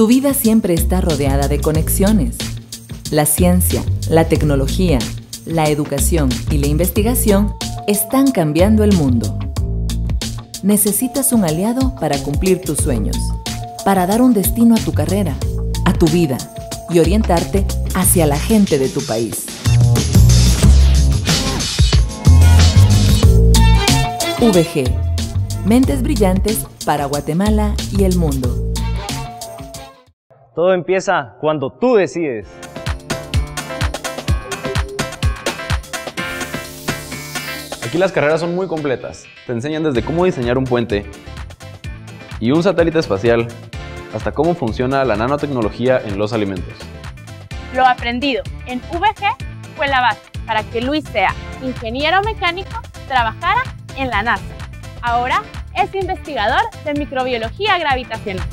Tu vida siempre está rodeada de conexiones. La ciencia, la tecnología, la educación y la investigación están cambiando el mundo. Necesitas un aliado para cumplir tus sueños, para dar un destino a tu carrera, a tu vida y orientarte hacia la gente de tu país. VG. Mentes brillantes para Guatemala y el mundo. Todo empieza cuando tú decides. Aquí las carreras son muy completas. Te enseñan desde cómo diseñar un puente y un satélite espacial hasta cómo funciona la nanotecnología en los alimentos. Lo aprendido en VG fue la base para que Luis sea ingeniero mecánico, trabajara en la NASA. Ahora es investigador de microbiología gravitacional.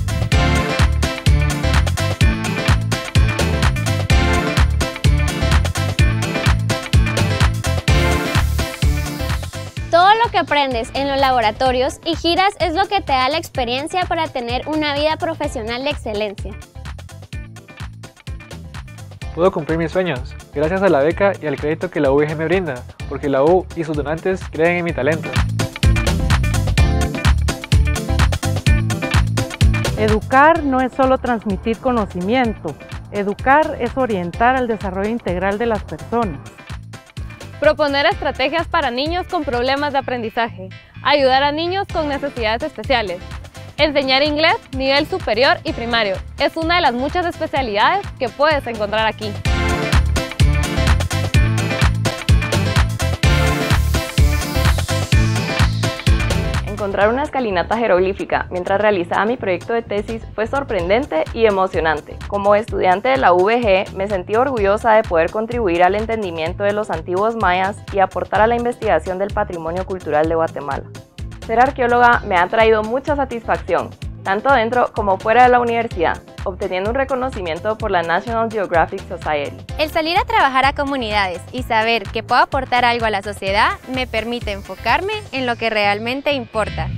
Todo lo que aprendes en los laboratorios y giras es lo que te da la experiencia para tener una vida profesional de excelencia. Puedo cumplir mis sueños, gracias a la beca y al crédito que la VG me brinda, porque la U y sus donantes creen en mi talento. Educar no es solo transmitir conocimiento, educar es orientar al desarrollo integral de las personas. Proponer estrategias para niños con problemas de aprendizaje, ayudar a niños con necesidades especiales. Enseñar inglés nivel superior y primario es una de las muchas especialidades que puedes encontrar aquí. Encontrar una escalinata jeroglífica mientras realizaba mi proyecto de tesis fue sorprendente y emocionante. Como estudiante de la VG, me sentí orgullosa de poder contribuir al entendimiento de los antiguos mayas y aportar a la investigación del patrimonio cultural de Guatemala. Ser arqueóloga me ha traído mucha satisfacción, tanto dentro como fuera de la universidad, obteniendo un reconocimiento por la National Geographic Society. El salir a trabajar a comunidades y saber que puedo aportar algo a la sociedad me permite enfocarme en lo que realmente importa.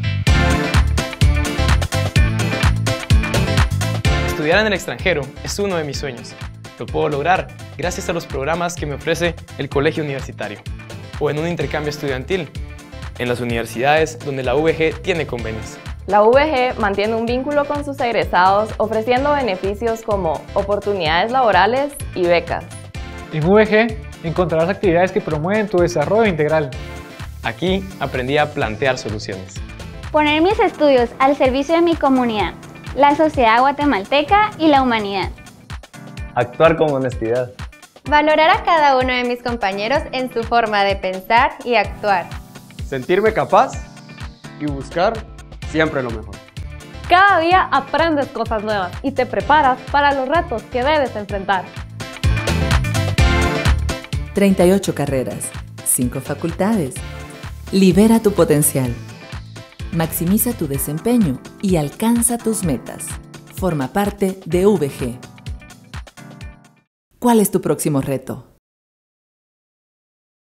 Estudiar en el extranjero es uno de mis sueños. Lo puedo lograr gracias a los programas que me ofrece el colegio universitario o en un intercambio estudiantil en las universidades donde la VG tiene convenios. La VG mantiene un vínculo con sus egresados ofreciendo beneficios como oportunidades laborales y becas. En VG encontrarás actividades que promueven tu desarrollo integral. Aquí aprendí a plantear soluciones. Poner mis estudios al servicio de mi comunidad, la sociedad guatemalteca y la humanidad. Actuar con honestidad. Valorar a cada uno de mis compañeros en su forma de pensar y actuar. Sentirme capaz y buscar siempre lo mejor. Cada día aprendes cosas nuevas y te preparas para los retos que debes enfrentar. 38 carreras, 5 facultades. Libera tu potencial. Maximiza tu desempeño y alcanza tus metas. Forma parte de VG. ¿Cuál es tu próximo reto?